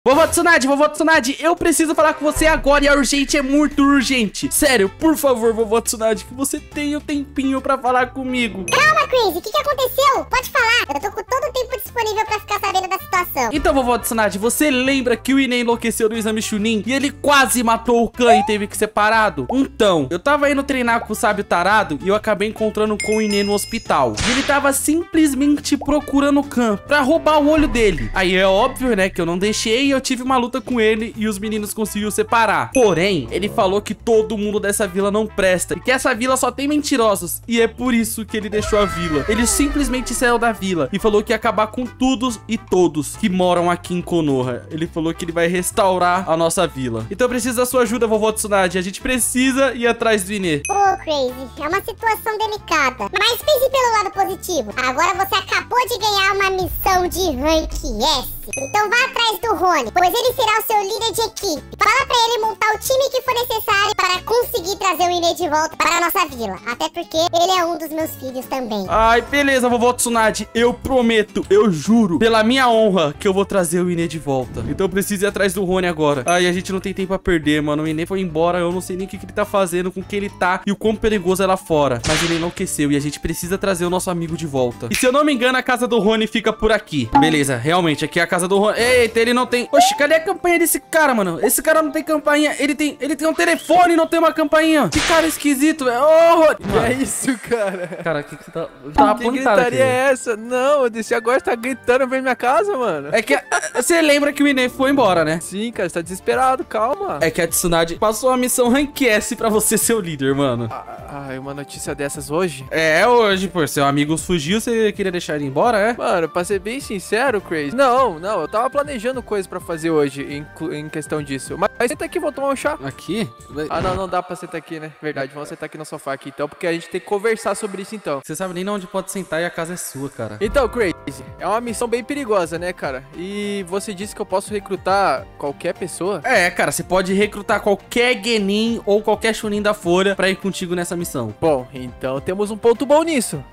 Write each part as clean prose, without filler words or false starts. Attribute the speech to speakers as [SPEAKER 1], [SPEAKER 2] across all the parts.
[SPEAKER 1] Vovó Tsunade, eu preciso falar com você agora e é urgente, é muito urgente. Sério, por favor, vovó Tsunade, que você tenha um tempinho pra falar comigo.
[SPEAKER 2] Calma, Crazy, o que aconteceu? Pode falar, eu tô com todo o tempo disponível pra ficar sabendo da situação.
[SPEAKER 1] Então, vovó Tsunade, você lembra que o Ine enlouqueceu no exame Chunin e ele quase matou o Khan e teve que ser parado? Então, eu tava indo treinar com o sábio tarado e eu acabei encontrando com o Ine no hospital. E ele tava simplesmente procurando o Khan pra roubar o olho dele. Aí é óbvio, né, que eu não deixei. Eu tive uma luta com ele e os meninos conseguiram separar. Porém, ele falou que todo mundo dessa vila não presta e que essa vila só tem mentirosos. E é por isso que ele deixou a vila. Ele simplesmente saiu da vila e falou que ia acabar com todos e todos que moram aqui em Konoha. Ele falou que ele vai restaurar a nossa vila. Então eu preciso da sua ajuda, vovó Tsunade. A gente precisa ir atrás do Ine.
[SPEAKER 2] Ô, Crazy, é uma situação delicada. Mas pense pelo lado positivo. Agora você acabou de ganhar uma missão de Rank S. Então vá atrás do Rony, pois ele será o seu líder de equipe. Fala pra ele montar o time que for necessário para conseguir trazer o Ine de volta para a nossa vila. Até porque ele é um dos meus filhos também.
[SPEAKER 1] Ai, beleza, vovó Tsunade. Eu prometo, eu juro, pela minha honra, que eu vou trazer o Ine de volta. Então eu preciso ir atrás do Rony agora. Ai, a gente não tem tempo a perder, mano. O Ine foi embora, eu não sei nem o que ele tá fazendo, com quem ele tá e o quão perigoso é lá fora. Mas ele enlouqueceu e a gente precisa trazer o nosso amigo de volta. E se eu não me engano, a casa do Rony fica por aqui. Beleza, realmente, aqui é a casa do Rony. Eita, ele não tem... Oxi, cadê a campainha desse cara, mano? Esse cara não tem campainha. Ele tem um telefone e não tem uma campainha. Que cara esquisito, velho. Ô, Rony.
[SPEAKER 3] Que é isso, cara?
[SPEAKER 1] Cara, o que você tá... Tá
[SPEAKER 3] Que
[SPEAKER 1] apontado aqui.
[SPEAKER 3] gritaria é essa? Não, eu desci agora, você tá gritando pra minha casa, mano.
[SPEAKER 1] É que você lembra que o Ine foi embora, né?
[SPEAKER 3] Sim, cara, você tá desesperado, calma.
[SPEAKER 1] É que a Tsunade passou uma missão Rank S pra você ser o líder, mano.
[SPEAKER 3] Ai, uma notícia dessas hoje?
[SPEAKER 1] É, hoje, pô. Seu amigo fugiu, você queria deixar ele embora, é?
[SPEAKER 3] Mano, pra ser bem sincero, Crazy. Não, eu tava planejando coisas pra fazer hoje em questão disso. Mas senta aqui, vou tomar um chá.
[SPEAKER 1] Aqui?
[SPEAKER 3] Ah, não dá pra sentar aqui, né? Verdade, vamos sentar aqui no sofá aqui então, porque a gente tem que conversar sobre isso então.
[SPEAKER 1] Você sabe nem onde pode sentar e a casa é sua, cara.
[SPEAKER 3] Então, Crazy, é uma missão bem perigosa, né, cara? E você disse que eu posso recrutar qualquer pessoa?
[SPEAKER 1] É, cara, você pode recrutar qualquer Genin ou qualquer Chunin da Folha pra ir contigo nessa missão.
[SPEAKER 3] Bom, então temos um ponto bom nisso.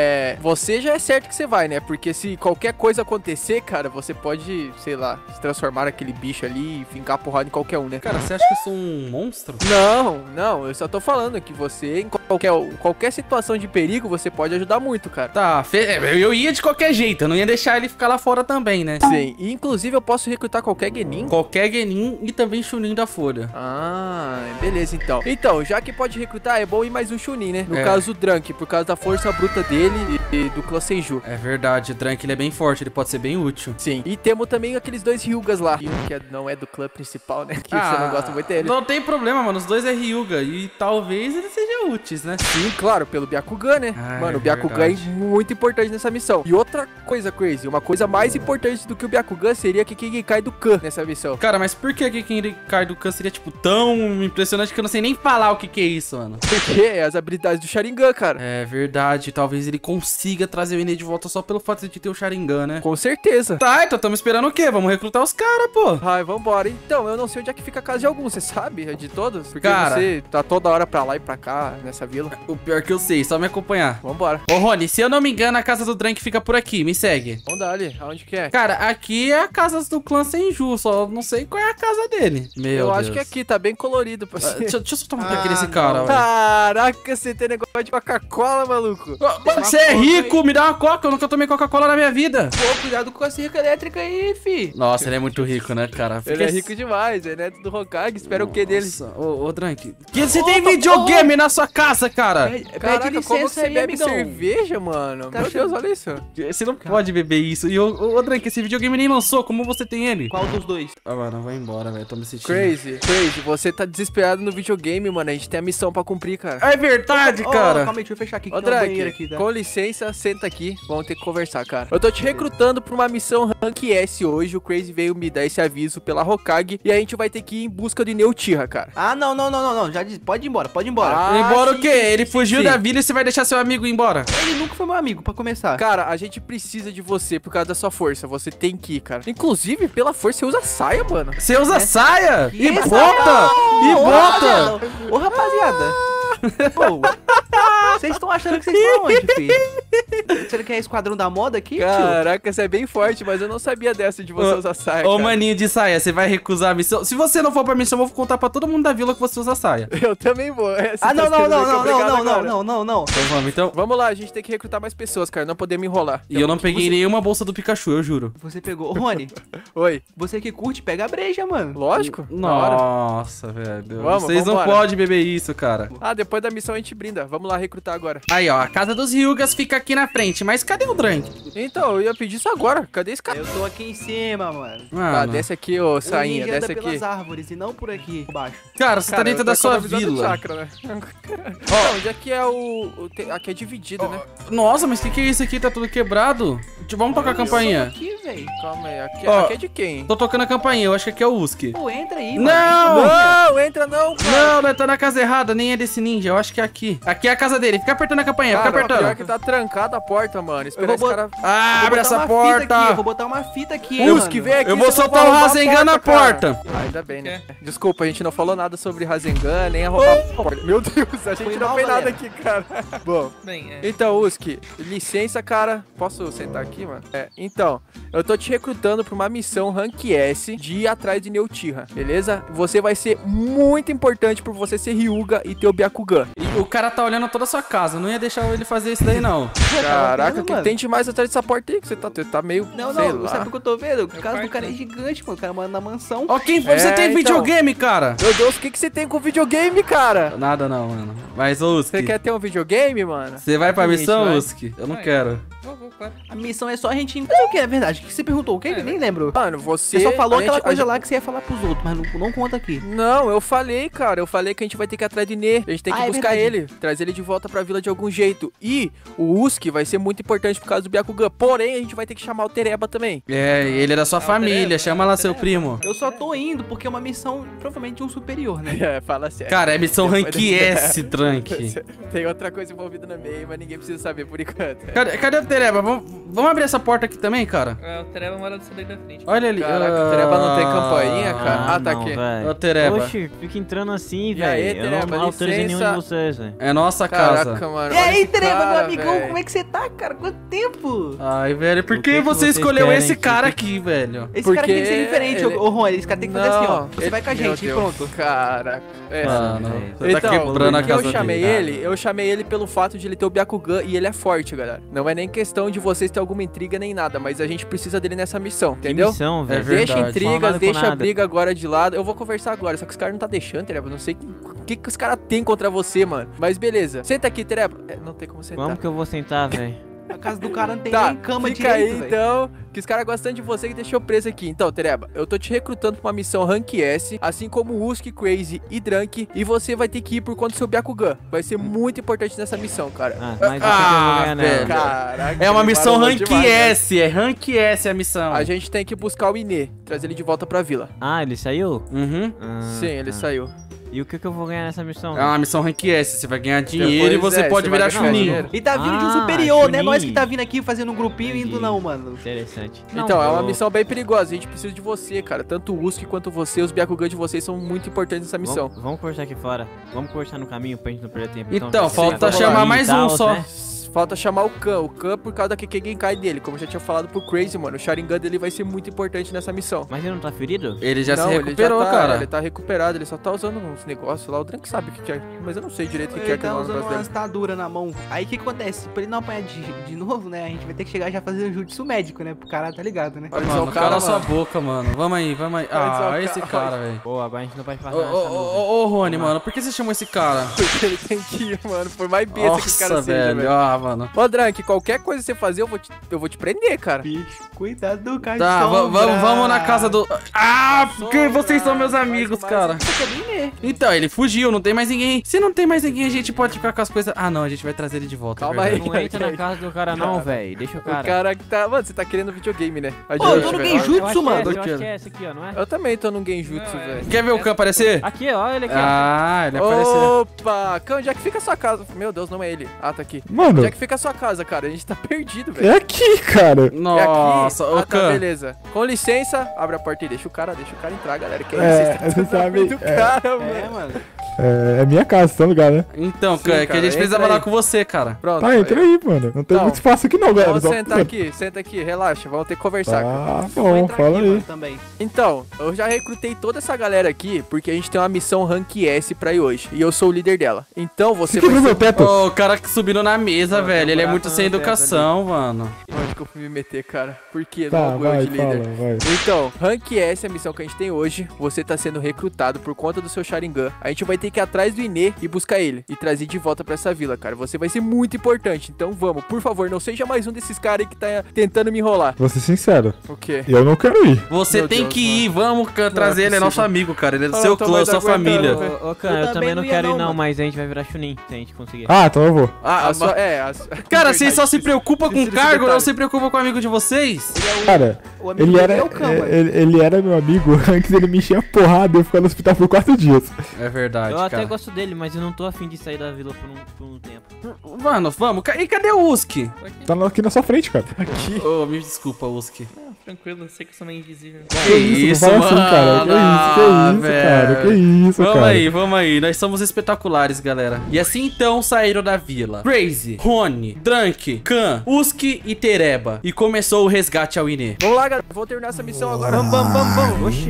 [SPEAKER 3] Você já é certo que você vai, né? Porque se qualquer coisa acontecer, cara, você pode, sei lá, se transformar naquele bicho ali e fincar porrada em qualquer um, né?
[SPEAKER 1] Cara, você acha que eu sou um monstro?
[SPEAKER 3] Não, eu só tô falando que você, em qualquer situação de perigo, você pode ajudar muito, cara.
[SPEAKER 1] Tá, eu ia de qualquer jeito, eu não ia deixar ele ficar lá fora também, né?
[SPEAKER 3] Sim, e inclusive eu posso recrutar qualquer Genin?
[SPEAKER 1] Qualquer Genin e também Chunin da Folha.
[SPEAKER 3] Ah, beleza então. Então, já que pode recrutar, é bom ir mais um Chunin, né? No caso o Drunk, por causa da força bruta dele e do clã Senju.
[SPEAKER 1] É verdade, o Drunk ele é bem forte, ele pode ser bem útil.
[SPEAKER 3] Sim, e temos também aqueles dois Ryugas lá, que não é do clã principal, né? Que você não gosta muito dele.
[SPEAKER 1] Não tem problema, mano, os dois é Ryuga e talvez eles sejam úteis, né?
[SPEAKER 3] Sim, claro, pelo Byakugan, né? Mano, o Byakugan é muito importante nessa missão. E outra coisa, Crazy, uma coisa mais importante do que o Byakugan seria que quem cai do Khan nessa missão.
[SPEAKER 1] Cara, mas por que quem cai do Khan seria, tipo, tão impressionante que eu não sei nem falar o que é isso, mano?
[SPEAKER 3] Porque é as habilidades do Sharingan, cara.
[SPEAKER 1] É verdade, talvez ele consiga trazer o Ine de volta só pelo fato de ter o Sharingan, né?
[SPEAKER 3] Com certeza.
[SPEAKER 1] Tá, então estamos esperando o quê? Vamos recrutar os caras, pô.
[SPEAKER 3] Ai, vambora. Então, eu não sei onde é que fica a casa de algum, você sabe? É de todos? Porque
[SPEAKER 1] cara,
[SPEAKER 3] você tá toda hora pra lá e pra cá, nessa vila.
[SPEAKER 1] O pior que eu sei, só me acompanhar.
[SPEAKER 3] Vambora.
[SPEAKER 1] Ô, Rony, se eu não me engano, a casa do Drunk fica por aqui, me segue.
[SPEAKER 3] Vamos dar ali, aonde que é?
[SPEAKER 1] Cara, aqui é a casa do clã Senju, só não sei qual é a casa dele.
[SPEAKER 3] Eu acho que aqui, tá bem colorido.
[SPEAKER 1] Deixa eu só tomar aqui desse cara, velho.
[SPEAKER 3] Caraca, você tem negócio de Coca-Cola, maluco.
[SPEAKER 1] Mano, você é rico, me dá uma Coca, eu nunca tomei Coca-Cola na minha vida.
[SPEAKER 3] Pô, cuidado com a cerca elétrica aí, fi.
[SPEAKER 1] Nossa, ele é muito rico, né, cara?
[SPEAKER 3] Ele é rico demais, é neto do Hokage, espera o que dele?
[SPEAKER 1] Ô, Drunk, que você tem videogame na sua casa, cara?
[SPEAKER 3] Caraca,
[SPEAKER 4] pede
[SPEAKER 3] como
[SPEAKER 4] licença
[SPEAKER 3] você
[SPEAKER 4] aí,
[SPEAKER 3] bebe
[SPEAKER 4] amigão.
[SPEAKER 3] cerveja, mano? Meu Deus, olha isso.
[SPEAKER 1] Você não pode beber isso. E, ô, Drunk, esse videogame nem lançou, como você tem ele?
[SPEAKER 4] Qual dos dois?
[SPEAKER 1] Ah, mano, vai embora, velho, tô me sentindo.
[SPEAKER 3] Crazy, você tá desesperado no videogame, mano, a gente tem a missão pra cumprir, cara.
[SPEAKER 1] É verdade, cara.
[SPEAKER 4] Calma aí, deixa eu fechar aqui, que
[SPEAKER 3] Ô,
[SPEAKER 4] tem uma banheira
[SPEAKER 3] Drake,
[SPEAKER 4] aqui, tá?
[SPEAKER 3] com licença, senta aqui, vamos ter que conversar, cara. Eu tô te recrutando pra uma missão Rank S hoje, o Crazy veio me dar esse aviso pela Hokage, e a gente vai ter que ir em busca de Neutirra, cara.
[SPEAKER 4] Ah, não, já disse, pode ir embora, pode ir embora.
[SPEAKER 1] Embora
[SPEAKER 3] sim,
[SPEAKER 1] o quê? Ele fugiu
[SPEAKER 3] sim.
[SPEAKER 1] da vila e você vai deixar seu amigo ir embora?
[SPEAKER 4] Ele nunca foi meu amigo, pra começar.
[SPEAKER 3] Cara, a gente precisa de você por causa da sua força, você tem que ir, cara. Inclusive, pela força, você usa saia, mano.
[SPEAKER 1] Você usa saia? E
[SPEAKER 4] Essa-
[SPEAKER 1] bota! E bota!
[SPEAKER 4] Ô, rapaziada. Pô, vocês estão achando que vocês estão onde, filho? Você quer esquadrão da moda aqui, tio?
[SPEAKER 3] Caraca, você é bem forte, mas eu não sabia dessa de você usar saia,
[SPEAKER 1] Ô,
[SPEAKER 3] cara.
[SPEAKER 1] maninho de saia, você vai recusar a missão? Se você não for pra missão, eu vou contar pra todo mundo da vila que você usa saia.
[SPEAKER 3] Eu também vou. Você
[SPEAKER 4] Ah, não,
[SPEAKER 3] tá
[SPEAKER 4] não,
[SPEAKER 3] sendo
[SPEAKER 4] não,
[SPEAKER 3] muito
[SPEAKER 4] não,
[SPEAKER 3] obrigado
[SPEAKER 4] não, não,
[SPEAKER 3] agora.
[SPEAKER 4] não.
[SPEAKER 1] Então vamos, então.
[SPEAKER 3] Vamos lá, a gente tem que recrutar mais pessoas, cara. Não podemos enrolar.
[SPEAKER 1] E eu não peguei nenhuma bolsa do Pikachu, eu juro.
[SPEAKER 4] Você pegou. Ô, Rony,
[SPEAKER 3] Oi.
[SPEAKER 4] você que curte, pega a breja, mano.
[SPEAKER 3] Lógico. Na hora.
[SPEAKER 1] Nossa, velho.
[SPEAKER 3] Vamos,
[SPEAKER 1] Vocês não
[SPEAKER 3] vambora.
[SPEAKER 1] podem beber isso, cara.
[SPEAKER 3] Ah, depois da missão a gente brinda. Vamos lá recrutar agora.
[SPEAKER 1] Aí, ó, a casa dos Ryugas fica aqui na frente, mas cadê o Drank?
[SPEAKER 3] Então, eu ia pedir isso agora. Cadê esse cara?
[SPEAKER 4] Eu tô aqui em cima, mano.
[SPEAKER 3] Tá,
[SPEAKER 1] Mano,
[SPEAKER 3] desce aqui, ô
[SPEAKER 4] O
[SPEAKER 3] sainha,
[SPEAKER 4] ninja
[SPEAKER 3] desce
[SPEAKER 4] anda
[SPEAKER 3] aqui.
[SPEAKER 4] pelas árvores e não por aqui, por baixo.
[SPEAKER 1] cara, você tá
[SPEAKER 3] Cara,
[SPEAKER 1] dentro
[SPEAKER 3] eu
[SPEAKER 1] da
[SPEAKER 3] tô
[SPEAKER 1] sua
[SPEAKER 3] economizando
[SPEAKER 1] vila.
[SPEAKER 3] chakra, né? Ó, onde é que é aqui é dividido, né?
[SPEAKER 1] Nossa, mas o que é isso aqui? Tá tudo quebrado. Vamos tocar a campainha.
[SPEAKER 4] Aqui, velho.
[SPEAKER 3] Calma aí, aqui,
[SPEAKER 1] Ó.
[SPEAKER 3] aqui é de quem?
[SPEAKER 1] Tô tocando a campainha, eu acho que aqui é o Uski.
[SPEAKER 4] Pô, entra aí, mano.
[SPEAKER 1] Não!
[SPEAKER 3] Não, entra não, cara.
[SPEAKER 1] Não, tá na casa errada, nem é desse ninja, eu acho que é aqui. Aqui é a casa dele, fica apertando a campainha, fica
[SPEAKER 3] Cara, pior
[SPEAKER 1] apertando.
[SPEAKER 3] que tá trancada a porta, mano. Espera
[SPEAKER 4] Eu
[SPEAKER 3] esse
[SPEAKER 4] vou
[SPEAKER 3] cara...
[SPEAKER 1] Ah,
[SPEAKER 4] Vou
[SPEAKER 1] abre
[SPEAKER 4] botar
[SPEAKER 1] essa
[SPEAKER 4] uma fita aqui,
[SPEAKER 1] porta.
[SPEAKER 4] eu vou botar uma fita aqui, hein,
[SPEAKER 3] Uski,
[SPEAKER 4] mano.
[SPEAKER 3] vem aqui.
[SPEAKER 1] Eu vou
[SPEAKER 3] você não
[SPEAKER 1] soltar o
[SPEAKER 3] vai roubar a
[SPEAKER 1] Rasengan na
[SPEAKER 3] cara.
[SPEAKER 1] porta.
[SPEAKER 3] Ah, ainda bem, né? Desculpa, a gente não falou nada sobre Rasengan, nem a roubar a porta. Meu Deus, a gente
[SPEAKER 4] Foi
[SPEAKER 3] não
[SPEAKER 4] mal,
[SPEAKER 3] fez nada
[SPEAKER 4] galera.
[SPEAKER 3] aqui, cara. Bom,
[SPEAKER 5] Bem,
[SPEAKER 3] então, Uski, licença, cara. Posso sentar aqui, mano? Então, eu tô te recrutando pra uma missão Rank S de ir atrás de Neutirra, beleza? Você vai ser muito importante por você ser Ryuga e ter o Byakugan.
[SPEAKER 1] E o cara tá olhando toda a sua casa, não ia deixar ele fazer isso daí, não.
[SPEAKER 3] Caraca,
[SPEAKER 4] vendo,
[SPEAKER 3] que
[SPEAKER 4] mano?
[SPEAKER 3] tem demais atrás dessa porta aí que você tá meio,
[SPEAKER 4] Não,
[SPEAKER 3] sei
[SPEAKER 4] não,
[SPEAKER 3] lá.
[SPEAKER 4] sabe o que eu tô vendo? O caso do
[SPEAKER 5] quarto,
[SPEAKER 4] cara é
[SPEAKER 5] né?
[SPEAKER 4] gigante, mano. O cara mora na mansão.
[SPEAKER 1] Ó, quem você tem
[SPEAKER 3] então.
[SPEAKER 1] videogame, cara?
[SPEAKER 3] Meu Deus, o que você tem com videogame, cara?
[SPEAKER 1] Nada não, mano. Mas, ô,
[SPEAKER 3] Você
[SPEAKER 1] Uski,
[SPEAKER 3] quer ter um videogame, mano?
[SPEAKER 1] você vai pra
[SPEAKER 5] Exatamente,
[SPEAKER 1] missão,
[SPEAKER 5] vai.
[SPEAKER 1] Uski? Eu não
[SPEAKER 5] Vai.
[SPEAKER 1] quero.
[SPEAKER 5] vou, claro.
[SPEAKER 4] A missão é só a gente... Mas o que é verdade? O que você perguntou? O que?
[SPEAKER 5] É,
[SPEAKER 4] Nem lembro.
[SPEAKER 3] Mano, você...
[SPEAKER 4] Você só falou
[SPEAKER 3] a
[SPEAKER 4] aquela
[SPEAKER 3] gente-
[SPEAKER 4] coisa
[SPEAKER 3] a
[SPEAKER 4] lá que você ia falar pros outros, mas não conta aqui.
[SPEAKER 3] Não, eu falei, cara. Eu falei que a gente vai ter que ir atrás de Nê. A gente tem que
[SPEAKER 4] Ah, é
[SPEAKER 3] buscar
[SPEAKER 4] verdade.
[SPEAKER 3] ele, trazer ele de volta pra vila de algum jeito. E o Uski vai ser muito importante por causa do Byakugan. Porém, a gente vai ter que chamar o Tereba também.
[SPEAKER 1] É, ele é da sua família,
[SPEAKER 5] Tereba,
[SPEAKER 1] chama lá seu
[SPEAKER 5] Tereba.
[SPEAKER 1] primo.
[SPEAKER 4] Eu só tô indo porque é uma missão, provavelmente, de um superior, né?
[SPEAKER 3] É, fala sério.
[SPEAKER 1] Cara, é missão
[SPEAKER 3] Depois
[SPEAKER 1] Rank
[SPEAKER 3] desse-
[SPEAKER 1] S, Trank.
[SPEAKER 3] Tem outra coisa envolvida no meio, mas ninguém precisa saber por enquanto.
[SPEAKER 1] Cadê o Tereba? Vamos abrir essa porta aqui também, cara?
[SPEAKER 5] É, o Tereba mora dessa daí da frente.
[SPEAKER 1] Olha ali.
[SPEAKER 3] Caraca, o Tereba não tem campainha, cara. Ah, tá
[SPEAKER 6] não,
[SPEAKER 3] aqui.
[SPEAKER 6] velho.
[SPEAKER 1] Ô, Tereba.
[SPEAKER 6] Oxi, fica entrando assim,
[SPEAKER 3] E aí,
[SPEAKER 6] velho. Eu
[SPEAKER 3] Tereba,
[SPEAKER 6] não autorizei nenhum de
[SPEAKER 3] licença.
[SPEAKER 6] vocês, velho.
[SPEAKER 1] É nossa casa.
[SPEAKER 3] Caraca, mano.
[SPEAKER 4] E aí,
[SPEAKER 3] olha esse
[SPEAKER 4] Tereba, meu
[SPEAKER 3] cara,
[SPEAKER 4] amigão,
[SPEAKER 3] velho.
[SPEAKER 4] como é que você tá, cara? Quanto tempo?
[SPEAKER 1] Ai, velho, por
[SPEAKER 6] O
[SPEAKER 1] que
[SPEAKER 6] que
[SPEAKER 1] você
[SPEAKER 6] vocês
[SPEAKER 1] escolheu
[SPEAKER 6] querem
[SPEAKER 1] esse
[SPEAKER 6] que
[SPEAKER 1] cara
[SPEAKER 6] fique-
[SPEAKER 1] aqui, velho?
[SPEAKER 4] Esse cara tem que ser
[SPEAKER 3] Porque
[SPEAKER 4] diferente,
[SPEAKER 3] ele-
[SPEAKER 4] ô Rony. Esse cara tem que fazer assim, ó. Você
[SPEAKER 3] ele-
[SPEAKER 4] vai com a
[SPEAKER 3] meu
[SPEAKER 4] gente e
[SPEAKER 3] Deus,
[SPEAKER 4] pronto.
[SPEAKER 3] Caraca. É.
[SPEAKER 1] Mano,
[SPEAKER 6] velho.
[SPEAKER 1] você tá
[SPEAKER 3] Então,
[SPEAKER 1] quebrando a
[SPEAKER 3] por que
[SPEAKER 1] casa
[SPEAKER 3] eu chamei
[SPEAKER 1] dele.
[SPEAKER 3] ele? Eu chamei ele pelo fato de ele ter o Byakugan e ele é forte, galera. Não é nem questão de vocês ter alguma intriga nem nada, mas a gente precisa dele nessa missão,
[SPEAKER 6] Que
[SPEAKER 3] entendeu?
[SPEAKER 6] missão, velho.
[SPEAKER 1] verdade.
[SPEAKER 3] Deixa
[SPEAKER 1] Fala
[SPEAKER 3] intrigas,
[SPEAKER 6] nada com
[SPEAKER 3] deixa a
[SPEAKER 6] nada.
[SPEAKER 3] briga agora de lado. Eu vou conversar agora, só que os caras não tá deixando, Tereba. Eu não sei o que os caras têm contra você, mano. Mas beleza. Senta aqui, Tereba. É, não tem como sentar.
[SPEAKER 6] Como que eu vou sentar, velho?
[SPEAKER 4] A casa do cara não tem
[SPEAKER 3] Tá,
[SPEAKER 4] nem cama
[SPEAKER 3] fica aí
[SPEAKER 4] direito, velho.
[SPEAKER 3] então, que os caras gostam de você que deixou preso aqui. Então, Tereba, eu tô te recrutando pra uma missão Rank S, assim como Uski, Crazy e Drunk, e você vai ter que ir por conta do seu Byakugan. Vai ser muito importante nessa missão, cara.
[SPEAKER 6] Ah, mas o que que eu vou ganhar
[SPEAKER 1] velho.
[SPEAKER 6] nela?
[SPEAKER 3] Caraca,
[SPEAKER 1] É uma
[SPEAKER 3] ele
[SPEAKER 1] missão
[SPEAKER 3] barulhou
[SPEAKER 1] Rank
[SPEAKER 3] demais, né?
[SPEAKER 1] S, é Rank S a missão.
[SPEAKER 3] A gente tem que buscar o Inê, trazer ele de volta pra vila.
[SPEAKER 6] Ah, ele saiu?
[SPEAKER 1] Uhum.
[SPEAKER 6] Ah,
[SPEAKER 3] Sim, ele
[SPEAKER 6] tá.
[SPEAKER 3] saiu.
[SPEAKER 6] E o que que eu vou ganhar nessa missão?
[SPEAKER 1] É uma missão Rank S, você vai ganhar dinheiro
[SPEAKER 3] Depois,
[SPEAKER 1] e você
[SPEAKER 3] é,
[SPEAKER 1] pode
[SPEAKER 3] você vai
[SPEAKER 1] virar
[SPEAKER 3] ganhar
[SPEAKER 1] chuninho.
[SPEAKER 3] dinheiro.
[SPEAKER 4] E tá vindo de um
[SPEAKER 6] Ah,
[SPEAKER 4] superior, né?
[SPEAKER 6] Chunin.
[SPEAKER 4] Nós que tá vindo aqui fazendo um grupinho e indo
[SPEAKER 6] Entendi.
[SPEAKER 4] não, mano.
[SPEAKER 6] Interessante.
[SPEAKER 3] Então, é uma
[SPEAKER 6] vou-
[SPEAKER 3] missão bem perigosa. A gente precisa de você, cara. Tanto o Uski quanto você, os Byakugan de vocês são muito importantes nessa missão.
[SPEAKER 6] Vamos conversar aqui fora. Vamos conversar no caminho pra gente não perder tempo.
[SPEAKER 1] Então,
[SPEAKER 6] já que
[SPEAKER 1] falta
[SPEAKER 6] você vai
[SPEAKER 1] chamar
[SPEAKER 6] falar
[SPEAKER 1] mais
[SPEAKER 6] e tal,
[SPEAKER 1] um só.
[SPEAKER 6] né?
[SPEAKER 3] Falta chamar o Khan. O Khan por causa da Kekkei dele. Como eu já tinha falado pro Crazy, mano. O Sharingan dele vai ser muito importante nessa missão.
[SPEAKER 6] Mas ele não tá ferido?
[SPEAKER 1] Ele já
[SPEAKER 3] Não,
[SPEAKER 1] se recuperou,
[SPEAKER 3] ele já
[SPEAKER 1] cara.
[SPEAKER 3] Ele tá recuperado, ele só tá usando uns negócios lá. O Drake sabe o que é. Mas eu não sei direito o que é
[SPEAKER 4] Ele
[SPEAKER 3] que é
[SPEAKER 4] tá
[SPEAKER 3] o
[SPEAKER 4] usando
[SPEAKER 3] negócio
[SPEAKER 4] uma
[SPEAKER 3] dele.
[SPEAKER 4] astadura na mão. Aí o que acontece? Pra ele não apanhar de novo, né? A gente vai ter que chegar já fazendo jutsu médico, né? Pro cara, tá ligado, né?
[SPEAKER 3] Olha só
[SPEAKER 1] Mano,
[SPEAKER 3] o cara,
[SPEAKER 1] cala sua
[SPEAKER 3] mano.
[SPEAKER 1] boca, mano. Vamos aí, vamos aí.
[SPEAKER 3] Olha só
[SPEAKER 1] Ah,
[SPEAKER 3] o
[SPEAKER 1] esse
[SPEAKER 3] cara.
[SPEAKER 1] cara, velho.
[SPEAKER 6] Pô, agora a gente não pode
[SPEAKER 1] Ô,
[SPEAKER 6] passar nessa nuvem.
[SPEAKER 1] ô, Rony, mano, por que você chamou esse cara?
[SPEAKER 3] Porque ele tem que ir, mano. Por mais besta que o cara
[SPEAKER 1] Nossa,
[SPEAKER 3] seja,
[SPEAKER 1] velho.
[SPEAKER 3] velho.
[SPEAKER 1] Ah, mano.
[SPEAKER 3] Ô, Drake, qualquer coisa que você fazer, eu vou te prender, cara.
[SPEAKER 4] Bicho, cuidado do cara
[SPEAKER 1] Tá, vamos na casa do... Ah, porque vocês são meus amigos,
[SPEAKER 3] mais
[SPEAKER 1] cara.
[SPEAKER 4] né?
[SPEAKER 1] Então, ele fugiu, não tem mais ninguém. Se não tem mais ninguém, a gente pode ficar com as coisas... Ah, não, a gente vai trazer ele de volta. é
[SPEAKER 3] Calma
[SPEAKER 1] verdade.
[SPEAKER 3] aí.
[SPEAKER 6] Não entra na casa do cara não, velho. Deixa o
[SPEAKER 3] O
[SPEAKER 6] cara.
[SPEAKER 3] cara que tá... Mano, você tá querendo videogame, né?
[SPEAKER 4] Pô, eu tô
[SPEAKER 3] Adiante,
[SPEAKER 4] no
[SPEAKER 3] velho.
[SPEAKER 4] Genjutsu,
[SPEAKER 6] Eu acho que
[SPEAKER 4] mano.
[SPEAKER 6] é essa, eu
[SPEAKER 1] Doideira.
[SPEAKER 6] acho que é essa aqui, ó, não é?
[SPEAKER 3] Eu também tô num Genjutsu,
[SPEAKER 5] Não, é.
[SPEAKER 3] velho.
[SPEAKER 1] Quer ver o Khan aparecer?
[SPEAKER 6] Aqui, ó, ele aqui, ó.
[SPEAKER 1] Ah, ele apareceu.
[SPEAKER 3] Opa! Khan, onde é que fica a sua casa? Meu Deus, não é ele. Ah, tá aqui.
[SPEAKER 7] Mano,
[SPEAKER 3] Onde é que fica a sua casa, cara? A gente tá perdido, velho.
[SPEAKER 7] é aqui, cara.
[SPEAKER 1] Nossa,
[SPEAKER 3] é aqui?
[SPEAKER 1] ô
[SPEAKER 3] Ah, tá,
[SPEAKER 1] Khan.
[SPEAKER 3] beleza. Com licença, abre a porta e deixa o cara entrar, galera. Que
[SPEAKER 7] É,
[SPEAKER 3] isso?
[SPEAKER 7] você sabe-
[SPEAKER 3] do cara,
[SPEAKER 4] É,
[SPEAKER 3] mano.
[SPEAKER 4] mano.
[SPEAKER 7] É minha casa, tá ligado, né?
[SPEAKER 1] Então,
[SPEAKER 3] Sim,
[SPEAKER 1] que a
[SPEAKER 3] cara,
[SPEAKER 1] gente precisa
[SPEAKER 3] entra
[SPEAKER 1] falar
[SPEAKER 3] aí.
[SPEAKER 1] com você, cara.
[SPEAKER 3] Pronto.
[SPEAKER 7] Tá, entra aí, mano. Não tem
[SPEAKER 3] Então,
[SPEAKER 7] muito espaço aqui não, galera.
[SPEAKER 3] Vamos
[SPEAKER 7] Só-
[SPEAKER 3] senta aqui, relaxa, vamos ter que conversar. cara.
[SPEAKER 7] Tá
[SPEAKER 4] Vou
[SPEAKER 7] bom,
[SPEAKER 4] entrar
[SPEAKER 7] fala
[SPEAKER 4] aqui,
[SPEAKER 7] aí.
[SPEAKER 4] mano, também.
[SPEAKER 3] Então, eu já recrutei toda essa galera aqui porque a gente tem uma missão Rank S pra ir hoje. E eu sou o líder dela. Então você
[SPEAKER 7] Você
[SPEAKER 3] vai
[SPEAKER 7] quebrou meu
[SPEAKER 3] ser...
[SPEAKER 7] teto?
[SPEAKER 1] Ô, o cara que subiu na mesa,
[SPEAKER 4] Ô,
[SPEAKER 1] velho.
[SPEAKER 4] tem um
[SPEAKER 1] Ele é
[SPEAKER 4] buraco
[SPEAKER 1] muito
[SPEAKER 4] no
[SPEAKER 1] sem
[SPEAKER 4] teto
[SPEAKER 1] educação, mano.
[SPEAKER 3] Onde que eu fui me meter, cara? Por quê?
[SPEAKER 7] Tá,
[SPEAKER 3] Não
[SPEAKER 7] vai,
[SPEAKER 3] de líder.
[SPEAKER 7] fala, vai.
[SPEAKER 3] Então, Rank S é a missão que a gente tem hoje. Você tá sendo recrutado por conta do seu Sharingan. A gente vai ter que ir atrás do Inê e buscar ele. E trazer de volta pra essa vila, cara. Você vai ser muito importante. Então vamos, por favor, não seja mais um desses caras aí que tá tentando me enrolar.
[SPEAKER 7] Vou ser sincero,
[SPEAKER 3] O quê?
[SPEAKER 7] eu não quero ir.
[SPEAKER 1] Você
[SPEAKER 3] Meu
[SPEAKER 1] tem
[SPEAKER 3] Deus,
[SPEAKER 1] que ir, vamos trazer ele, é
[SPEAKER 3] possível.
[SPEAKER 1] nosso amigo, cara. Ele é do
[SPEAKER 3] Eu
[SPEAKER 1] seu
[SPEAKER 3] não tô
[SPEAKER 1] clã,
[SPEAKER 3] mais
[SPEAKER 1] sua
[SPEAKER 3] aguentando,
[SPEAKER 1] família.
[SPEAKER 3] velho.
[SPEAKER 6] Ô, Khan, eu também não
[SPEAKER 4] ia
[SPEAKER 6] quero ir
[SPEAKER 4] não,
[SPEAKER 6] não,
[SPEAKER 4] mano.
[SPEAKER 6] mas a gente vai virar Chunin, se a gente conseguir.
[SPEAKER 7] Ah, então eu vou.
[SPEAKER 1] Ah,
[SPEAKER 3] A sua-
[SPEAKER 1] cara, vocês só se preocupam com o
[SPEAKER 3] precisa desse
[SPEAKER 1] cargo, não
[SPEAKER 3] detalhe.
[SPEAKER 1] se preocupam com o amigo de vocês?
[SPEAKER 7] Cara,
[SPEAKER 4] O amigo
[SPEAKER 7] ele
[SPEAKER 4] dele
[SPEAKER 7] era,
[SPEAKER 4] é o Khan, mano.
[SPEAKER 7] ele era meu amigo antes ele me enchia a porrada e eu ficava no hospital por 4 dias.
[SPEAKER 1] É verdade,
[SPEAKER 6] Eu até
[SPEAKER 1] cara.
[SPEAKER 6] gosto dele, mas eu não tô afim de sair da vila por um tempo.
[SPEAKER 1] Mano, vamos. E cadê o Uski?
[SPEAKER 7] Tá aqui na sua frente, cara.
[SPEAKER 1] Ô, me desculpa, Uski.
[SPEAKER 5] Não, tranquilo, eu sei que eu sou meio invisível.
[SPEAKER 1] Que isso,
[SPEAKER 7] não
[SPEAKER 1] mano?
[SPEAKER 7] fala assim, cara. Que isso, cara. Que isso,
[SPEAKER 1] Vamos
[SPEAKER 7] cara.
[SPEAKER 1] aí, vamos aí. Nós somos espetaculares, galera. E assim então saíram da vila Crazy, Rony, Drunk, Khan, Uski e Tereba. E começou o resgate ao Inê.
[SPEAKER 3] Vamos lá, galera. Vou terminar essa missão agora.
[SPEAKER 4] Vamos. Oxi.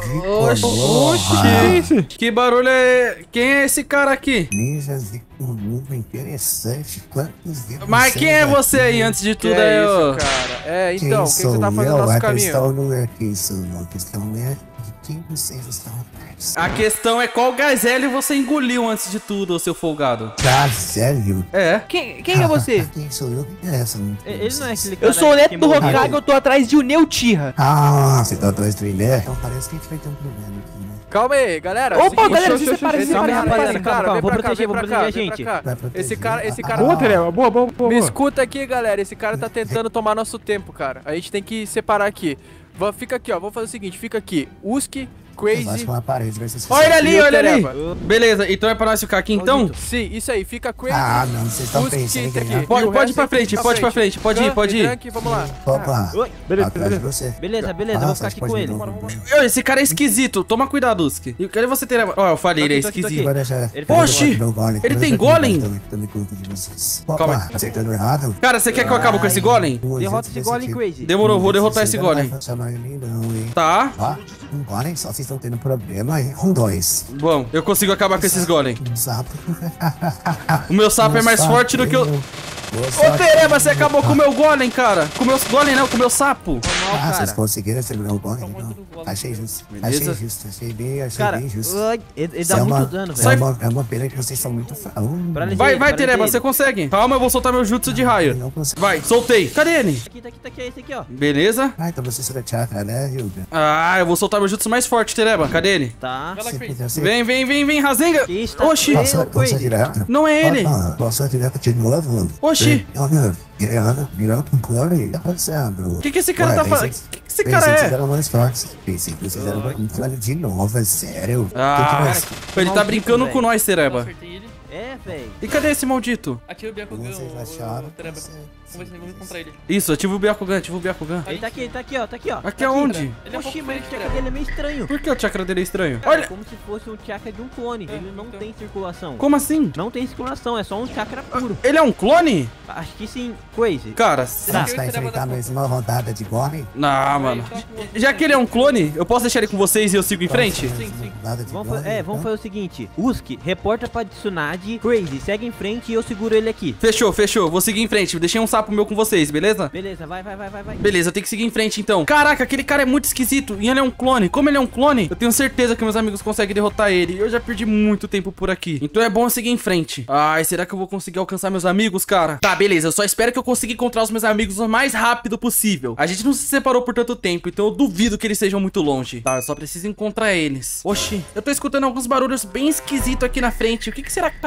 [SPEAKER 7] Que isso?
[SPEAKER 1] Que barulho é... Quem é esse cara aqui?
[SPEAKER 8] Ninjas de curva interessante. Quantos dedos
[SPEAKER 1] Mas quem é você aí, antes de
[SPEAKER 3] Que
[SPEAKER 1] tudo?
[SPEAKER 3] é
[SPEAKER 1] aí,
[SPEAKER 3] isso,
[SPEAKER 1] ô?
[SPEAKER 3] cara? É, então, o que você tá fazendo no nosso
[SPEAKER 8] A
[SPEAKER 3] caminho?
[SPEAKER 8] questão não é quem sou eu. A questão é de quem vocês estão atrás.
[SPEAKER 1] A questão é qual gazelle você engoliu antes de tudo, ô seu folgado.
[SPEAKER 8] Ah, sério?
[SPEAKER 1] É.
[SPEAKER 4] Quem é você?
[SPEAKER 8] Quem sou eu? Quem é essa?
[SPEAKER 6] Ele não é aquele cara
[SPEAKER 4] Eu sou o
[SPEAKER 6] que
[SPEAKER 4] neto do
[SPEAKER 6] morreu.
[SPEAKER 4] Hokage, eu tô atrás de Neutirra.
[SPEAKER 8] Ah, você tá atrás do Iné? Então parece que a gente vai ter um problema aqui, né?
[SPEAKER 3] Calma aí, galera.
[SPEAKER 4] Opa,
[SPEAKER 3] Seguinte,
[SPEAKER 4] galera,
[SPEAKER 3] deixa eu-
[SPEAKER 4] se separa,
[SPEAKER 3] esse
[SPEAKER 4] se separa,
[SPEAKER 3] cara,
[SPEAKER 4] rapaziada,
[SPEAKER 3] esse cara, vem
[SPEAKER 6] vou
[SPEAKER 3] pra cá,
[SPEAKER 6] proteger,
[SPEAKER 3] vem pra
[SPEAKER 6] vou
[SPEAKER 3] cá,
[SPEAKER 6] proteger a
[SPEAKER 3] vem pra
[SPEAKER 6] gente.
[SPEAKER 3] cá.
[SPEAKER 8] Vai proteger.
[SPEAKER 3] Esse cara...
[SPEAKER 7] Boa, Tereba. Boa, boa, boa.
[SPEAKER 3] Me
[SPEAKER 7] boa.
[SPEAKER 3] escuta aqui, galera. Esse cara tá tentando tomar nosso tempo, cara. A gente tem que separar aqui. Fica aqui, ó. Vamos fazer o seguinte. Fica aqui. Uski,
[SPEAKER 8] Eu acho
[SPEAKER 3] Crazy...
[SPEAKER 8] que uma parede vai ser
[SPEAKER 1] Olha ele ali,
[SPEAKER 3] E o
[SPEAKER 1] olha ali.
[SPEAKER 3] Tereba?
[SPEAKER 1] Beleza, então é pra nós ficar aqui então?
[SPEAKER 3] Sim, isso aí. Fica Crazy.
[SPEAKER 8] Ah, não, vocês estão
[SPEAKER 3] Uski,
[SPEAKER 8] pensando em
[SPEAKER 3] tá aqui.
[SPEAKER 8] ganhar.
[SPEAKER 3] E
[SPEAKER 1] Pode
[SPEAKER 3] o
[SPEAKER 1] ir
[SPEAKER 3] resto
[SPEAKER 1] pra
[SPEAKER 3] aí
[SPEAKER 1] frente,
[SPEAKER 3] fica
[SPEAKER 1] pode ir pra frente, pode ir,
[SPEAKER 3] Khan
[SPEAKER 1] pode
[SPEAKER 3] e
[SPEAKER 1] ir.
[SPEAKER 3] Drunk, vamos lá.
[SPEAKER 8] Opa,
[SPEAKER 6] Oi.
[SPEAKER 7] Beleza,
[SPEAKER 8] atrás de
[SPEAKER 7] beleza.
[SPEAKER 8] você.
[SPEAKER 6] Beleza, beleza,
[SPEAKER 8] Ah,
[SPEAKER 6] vou ficar
[SPEAKER 8] você
[SPEAKER 6] aqui
[SPEAKER 8] pode
[SPEAKER 6] com
[SPEAKER 8] ir
[SPEAKER 6] ele.
[SPEAKER 8] no-
[SPEAKER 1] Esse cara é esquisito, toma cuidado, Uski. E cadê você ter... Ó, eu falei, ele é
[SPEAKER 6] Tô aqui, tô aqui.
[SPEAKER 1] esquisito.
[SPEAKER 8] Vai deixar.
[SPEAKER 6] Ele
[SPEAKER 1] Oxi, ele tem golem?
[SPEAKER 8] Também conta de vocês.
[SPEAKER 1] Calma
[SPEAKER 8] Opa, acertando errado.
[SPEAKER 1] Cara, você quer que eu acabe com esse golem?
[SPEAKER 6] Derrota esse golem, Crazy.
[SPEAKER 1] Demorou, vou derrotar esse golem.
[SPEAKER 8] Não vai funcionar em mim não, hein.
[SPEAKER 1] Tá,
[SPEAKER 8] Ó, um golem só vocês estão tendo problema aí. Com 2.
[SPEAKER 1] bom, eu consigo acabar com esses golem.
[SPEAKER 8] Um sapo.
[SPEAKER 1] O meu sapo é mais forte do que o... Ô, Tereba, você acabou com o meu golem, cara. Com o meu golem não, com o meu sapo.
[SPEAKER 8] Ah, vocês conseguiram terminar o golem, então. Achei justo.
[SPEAKER 1] Beleza.
[SPEAKER 8] Achei justo. Achei
[SPEAKER 6] Cara,
[SPEAKER 8] bem justo.
[SPEAKER 6] ai, ele
[SPEAKER 8] Isso
[SPEAKER 6] dá
[SPEAKER 8] é uma-
[SPEAKER 6] muito dano,
[SPEAKER 8] é
[SPEAKER 6] velho.
[SPEAKER 8] uma pena que vocês são muito fracos.
[SPEAKER 6] Paralisei
[SPEAKER 1] Vai,
[SPEAKER 6] ele,
[SPEAKER 1] vai,
[SPEAKER 6] paralisei
[SPEAKER 1] Tereba,
[SPEAKER 6] ele.
[SPEAKER 1] você consegue. Calma, eu vou soltar meu jutsu de raio.
[SPEAKER 8] Não consigo.
[SPEAKER 1] Vai, soltei. Cadê ele?
[SPEAKER 6] Tá aqui, é esse aqui, ó.
[SPEAKER 1] Beleza.
[SPEAKER 8] Ah, então você será chakra, né, Ryuga?
[SPEAKER 1] Ah, eu vou soltar meu jutsu mais forte, Tereba. Cadê ele?
[SPEAKER 6] Tá.
[SPEAKER 5] Vai lá, Crazy.
[SPEAKER 8] Você
[SPEAKER 1] Vem, Rasenga.
[SPEAKER 6] Que isso, tá
[SPEAKER 1] Oxi,
[SPEAKER 6] feio,
[SPEAKER 8] posso
[SPEAKER 6] Crazy.
[SPEAKER 8] direto?
[SPEAKER 1] não é ele.
[SPEAKER 8] Posso direto de novo?
[SPEAKER 1] Oxi.
[SPEAKER 8] Olha, virando com clone, tá passando.
[SPEAKER 1] O que esse cara tá fazendo? O que esse cara
[SPEAKER 8] Pensei que
[SPEAKER 1] é?
[SPEAKER 8] vocês eram mais fortes. Pensei que vocês eram um clone de novo, é sério.
[SPEAKER 1] Ah, ele tá
[SPEAKER 6] maldito,
[SPEAKER 1] brincando
[SPEAKER 6] velho.
[SPEAKER 1] com nós,
[SPEAKER 5] Eu
[SPEAKER 1] Tereba.
[SPEAKER 5] acertei ele.
[SPEAKER 6] É, velho.
[SPEAKER 1] E cadê esse maldito?
[SPEAKER 5] Ativa o Byakugan,
[SPEAKER 8] Vocês
[SPEAKER 5] o
[SPEAKER 8] acharam?
[SPEAKER 5] Tereba.
[SPEAKER 8] que você-
[SPEAKER 5] Vamos ver se vamos encontrar ele.
[SPEAKER 1] Isso, ativa o Byakugan, ativa o Byakugan.
[SPEAKER 6] Ele tá aqui, ó, tá aqui, ó.
[SPEAKER 1] Aqui
[SPEAKER 6] Tá
[SPEAKER 1] aonde?
[SPEAKER 5] Ele é um
[SPEAKER 6] Oxi,
[SPEAKER 5] pouco
[SPEAKER 6] mas o
[SPEAKER 5] diferente,
[SPEAKER 6] chakra
[SPEAKER 5] Tereba.
[SPEAKER 6] dele é meio estranho.
[SPEAKER 1] Por que o chakra dele é estranho?
[SPEAKER 6] É
[SPEAKER 1] Olha,
[SPEAKER 6] como se fosse um chakra de um clone. Ele não tem circulação.
[SPEAKER 1] como assim?
[SPEAKER 6] Não tem circulação, é só um chakra puro.
[SPEAKER 1] Ele é um clone?
[SPEAKER 6] Acho que sim, Crazy.
[SPEAKER 1] Cara,
[SPEAKER 8] Você está enfrentando mais uma rodada de golem?
[SPEAKER 1] não, mano. Já que ele é um clone, eu posso deixar ele com vocês e eu sigo em frente?
[SPEAKER 5] Sim, sim.
[SPEAKER 8] Rodada de
[SPEAKER 6] Vamos,
[SPEAKER 8] golem,
[SPEAKER 6] vamos
[SPEAKER 8] então?
[SPEAKER 6] fazer o seguinte. Uski, reporta pra Tsunade. Crazy, segue em frente e eu seguro ele aqui.
[SPEAKER 1] Fechou, fechou. Vou seguir em frente. Deixei um sapo meu com vocês, beleza?
[SPEAKER 6] Beleza, vai.
[SPEAKER 1] Beleza, eu tenho que seguir em frente então. Caraca, aquele cara é muito esquisito. E ele é um clone. Como ele é um clone, eu tenho certeza que meus amigos conseguem derrotar ele. Eu já perdi muito tempo por aqui. Então é bom eu seguir em frente. Ai, será que eu vou conseguir alcançar meus amigos, cara? Tá, beleza. Eu só espero que eu consiga encontrar os meus amigos o mais rápido possível. A gente não se separou por tanto tempo, então eu duvido que eles sejam muito longe. Tá, eu só preciso encontrar eles. Oxi, eu tô escutando alguns barulhos bem esquisitos aqui na frente. O que será que tá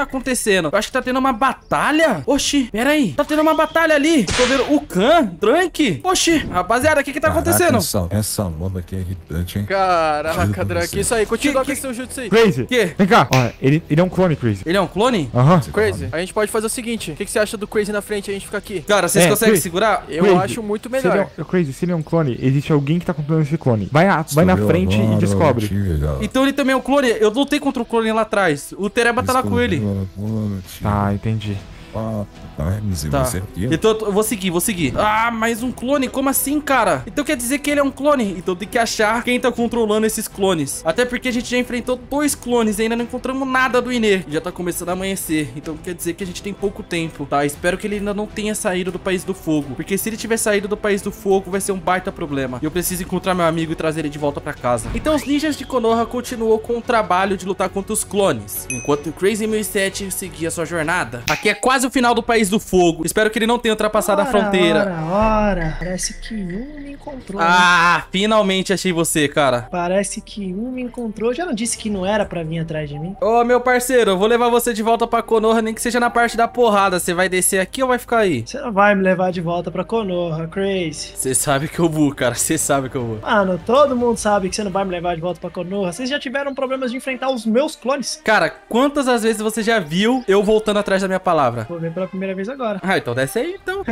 [SPEAKER 1] tá acontecendo? Eu acho que tá tendo uma batalha. Oxi, pera aí. Tá tendo uma batalha ali. Eu tô vendo o Khan, Drunk. Oxi, rapaziada, o que que tá acontecendo?
[SPEAKER 8] Essa moda aqui é irritante, hein?
[SPEAKER 3] Caraca, Drunk. Isso aí, continua com esse seu jutsu aí.
[SPEAKER 7] Crazy.
[SPEAKER 1] Quê?
[SPEAKER 7] Vem cá. Ó, ele é um clone, Crazy.
[SPEAKER 1] Ele é um clone?
[SPEAKER 7] Aham.
[SPEAKER 3] Crazy, a gente pode fazer o seguinte. O que você acha do Crazy na frente e a gente fica aqui?
[SPEAKER 1] Cara, vocês
[SPEAKER 7] É,
[SPEAKER 1] conseguem
[SPEAKER 7] Crazy.
[SPEAKER 1] segurar?
[SPEAKER 3] Eu
[SPEAKER 7] Crazy,
[SPEAKER 3] acho muito
[SPEAKER 7] Se ele
[SPEAKER 3] melhor.
[SPEAKER 7] Crazy, se ele é um clone, existe alguém que tá controlando esse clone. Vai na frente e descobre.
[SPEAKER 1] Então ele também é um clone? Eu lutei contra o clone lá atrás. O Tereba tá lá com ele.
[SPEAKER 7] Tá, entendi.
[SPEAKER 1] Tá. Então eu vou seguir. Ah, mais um clone? Como assim, cara? Então quer dizer que ele é um clone. Então tem que achar quem tá controlando esses clones. Até porque a gente já enfrentou 2 clones e ainda não encontramos nada do Iner. Já tá começando a amanhecer. Então quer dizer que a gente tem pouco tempo, tá? Espero que ele ainda não tenha saído do País do Fogo. Porque se ele tiver saído do País do Fogo, vai ser um baita problema. E eu preciso encontrar meu amigo e trazer ele de volta pra casa. Então os ninjas de Konoha continuou com o trabalho de lutar contra os clones, enquanto o Crazy 1007 seguia sua jornada. Aqui é quase o final do País do Fogo. Espero que ele não tenha ultrapassado a fronteira.
[SPEAKER 9] Ora, parece que um me encontrou. né?
[SPEAKER 1] Ah, finalmente achei você, cara.
[SPEAKER 9] Parece que um me encontrou. Já não disse que não era pra vir atrás de mim?
[SPEAKER 1] Ô, meu parceiro, eu vou levar você de volta pra Konoha, nem que seja na parte da porrada. Você vai descer aqui ou vai ficar aí?
[SPEAKER 9] Você não vai me levar de volta pra Konoha, Crazy.
[SPEAKER 1] Você sabe que eu vou, cara. Você sabe que eu vou.
[SPEAKER 9] Mano, todo mundo sabe que você não vai me levar de volta pra Konoha. Vocês já tiveram problemas de enfrentar os meus clones?
[SPEAKER 1] Cara, quantas as vezes você já viu eu voltando atrás da minha palavra?
[SPEAKER 9] Vou ver pela primeira vez agora.
[SPEAKER 1] Ah, então desce aí, então.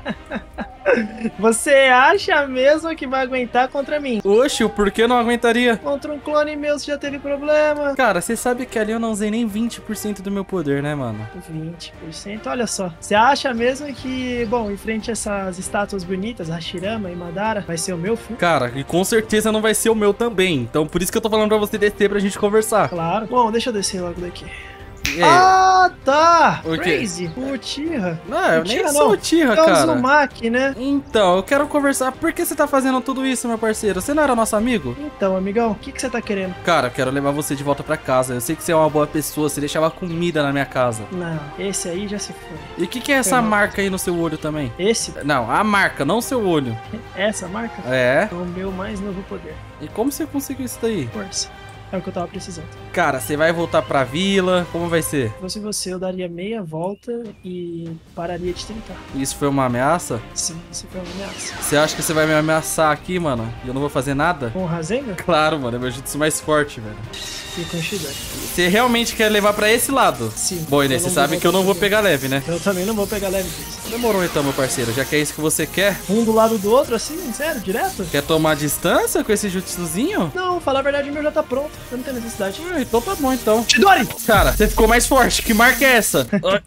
[SPEAKER 9] Você acha mesmo que vai aguentar contra mim?
[SPEAKER 1] Oxe, o porquê não aguentaria?
[SPEAKER 9] Contra um clone meu você já teve problema.
[SPEAKER 1] Cara, você sabe que ali eu não usei nem 20% do meu poder, né, mano?
[SPEAKER 9] 20%, olha só. Você acha mesmo que, bom, em frente a essas estátuas bonitas, Hashirama e Madara, vai ser o meu fim?
[SPEAKER 1] Cara, e com certeza não vai ser o meu também. Então por isso que eu tô falando pra você descer pra gente conversar.
[SPEAKER 9] Claro. Bom, deixa eu descer logo daqui.
[SPEAKER 1] E aí?
[SPEAKER 9] Ah, tá!
[SPEAKER 1] O quê?
[SPEAKER 9] Crazy, o Uchiha.
[SPEAKER 1] Não, eu nem
[SPEAKER 9] Uchiha
[SPEAKER 1] sou
[SPEAKER 9] não.
[SPEAKER 1] o Tira,
[SPEAKER 9] É o
[SPEAKER 1] cara.
[SPEAKER 9] Uzumaki, né?
[SPEAKER 1] Então, eu quero conversar. Por que você tá fazendo tudo isso, meu parceiro? Você não era nosso amigo?
[SPEAKER 9] Então, amigão, o que você tá querendo?
[SPEAKER 1] Cara, eu quero levar você de volta pra casa. Eu sei que você é uma boa pessoa, você deixava comida na minha casa.
[SPEAKER 9] Não, esse aí já se foi.
[SPEAKER 1] E o que é essa
[SPEAKER 9] Foi mal.
[SPEAKER 1] marca aí no seu olho também?
[SPEAKER 9] Esse?
[SPEAKER 1] Não, a marca, não o seu olho.
[SPEAKER 9] Essa marca?
[SPEAKER 1] É?
[SPEAKER 9] É o meu mais novo poder.
[SPEAKER 1] E como você conseguiu isso daí?
[SPEAKER 9] Força. É o que eu tava precisando.
[SPEAKER 1] Cara, você vai voltar pra vila? Como vai ser?
[SPEAKER 9] Se fosse você, eu daria meia volta e pararia de tentar.
[SPEAKER 1] Isso foi uma ameaça?
[SPEAKER 9] Sim, isso foi uma ameaça.
[SPEAKER 1] Você acha que você vai me ameaçar aqui, mano? E eu não vou fazer nada?
[SPEAKER 9] Com o Rasengan
[SPEAKER 1] Claro, mano, é meu jutsu mais forte, velho.
[SPEAKER 9] e com o Shidori.
[SPEAKER 1] Você realmente quer levar pra esse lado?
[SPEAKER 9] Sim.
[SPEAKER 1] Bom, Inês,
[SPEAKER 9] Eu
[SPEAKER 1] você
[SPEAKER 9] não
[SPEAKER 1] sabe
[SPEAKER 9] vou
[SPEAKER 1] que eu não vou
[SPEAKER 9] conseguir.
[SPEAKER 1] pegar leve, né?
[SPEAKER 9] Eu também não vou pegar leve disso.
[SPEAKER 1] Demorou então, meu parceiro. Já que é isso que você quer,
[SPEAKER 9] Um do lado do outro, assim, sério, direto?
[SPEAKER 1] quer tomar distância com esse jutsuzinho?
[SPEAKER 9] Não, falar a verdade, o meu já tá pronto. Eu não tenho necessidade.
[SPEAKER 1] Ah, então tá bom, então.
[SPEAKER 9] Shidori!
[SPEAKER 1] Cara, você ficou mais forte. Que marca é essa?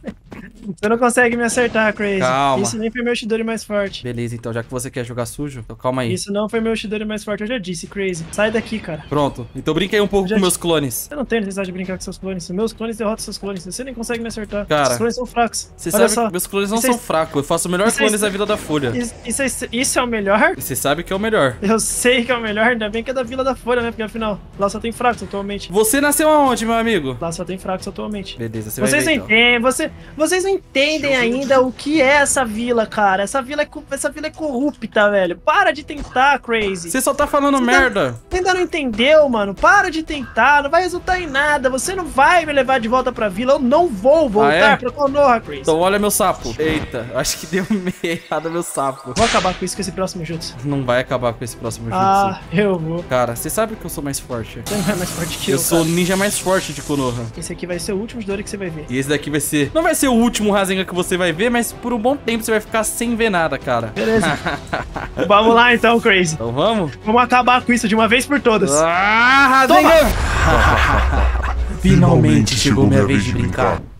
[SPEAKER 9] Você não consegue me acertar, Crazy.
[SPEAKER 1] Calma.
[SPEAKER 9] Isso nem foi meu Shidori mais forte.
[SPEAKER 1] Beleza, então, já que você quer jogar sujo, então calma aí.
[SPEAKER 9] Isso não foi meu Shidori mais forte, eu já disse, Crazy. Sai daqui, cara.
[SPEAKER 1] Pronto. Então brinca aí um pouco
[SPEAKER 9] Já
[SPEAKER 1] com
[SPEAKER 9] te-
[SPEAKER 1] meus clones.
[SPEAKER 9] Eu não tenho necessidade de brincar com seus clones. Meus clones derrotam seus clones. Você nem consegue me acertar.
[SPEAKER 1] Cara,
[SPEAKER 9] Seus clones são fracos.
[SPEAKER 1] Você
[SPEAKER 9] Olha
[SPEAKER 1] sabe
[SPEAKER 9] só.
[SPEAKER 1] que meus clones não
[SPEAKER 9] Isso é-
[SPEAKER 1] são fracos. Eu faço o melhor
[SPEAKER 9] isso é-
[SPEAKER 1] clones da vida da Folha.
[SPEAKER 9] Isso é o melhor?
[SPEAKER 1] E você sabe que é o melhor.
[SPEAKER 9] Eu sei que é o melhor, ainda bem que é da Vila da Folha, né? Porque afinal, lá só tem fracos atualmente.
[SPEAKER 1] Você nasceu aonde, meu amigo?
[SPEAKER 9] Lá só tem fracos atualmente.
[SPEAKER 1] Beleza, você
[SPEAKER 9] Vocês
[SPEAKER 1] vai
[SPEAKER 9] não
[SPEAKER 1] ver, então.
[SPEAKER 9] entendem, vocês não entendem ainda o que é essa vila, cara. Essa vila é corrupta, velho. Para de tentar, Crazy.
[SPEAKER 1] Você só tá falando
[SPEAKER 9] Você
[SPEAKER 1] merda.
[SPEAKER 9] Você ainda não entendeu, mano. Para de tentar, não vai resultar em nada. Você não vai me levar de volta pra vila. Eu não vou voltar
[SPEAKER 1] é?
[SPEAKER 9] pra Konoha, Crazy.
[SPEAKER 1] Então olha meu sapo. Eita, acho que deu meio errado meu sapo.
[SPEAKER 9] Vou acabar com isso com esse próximo jutsu.
[SPEAKER 1] Não vai acabar com esse próximo jutsu.
[SPEAKER 9] Ah, eu vou.
[SPEAKER 1] Cara, você sabe que eu sou mais forte.
[SPEAKER 9] Você não é mais forte que eu,
[SPEAKER 1] Eu sou o
[SPEAKER 9] cara.
[SPEAKER 1] ninja mais forte de Konoha.
[SPEAKER 9] Esse aqui vai ser o último Shidori que você vai ver.
[SPEAKER 1] E esse daqui vai ser... Não vai ser o último Rasengan que você vai ver, mas por um bom tempo você vai ficar sem ver nada, cara.
[SPEAKER 9] Beleza. Vamos lá então, Crazy.
[SPEAKER 1] Então vamos?
[SPEAKER 9] Vamos acabar com isso de uma vez por todas.
[SPEAKER 1] Ah, Rasengan! Finalmente chegou minha vez de brincar.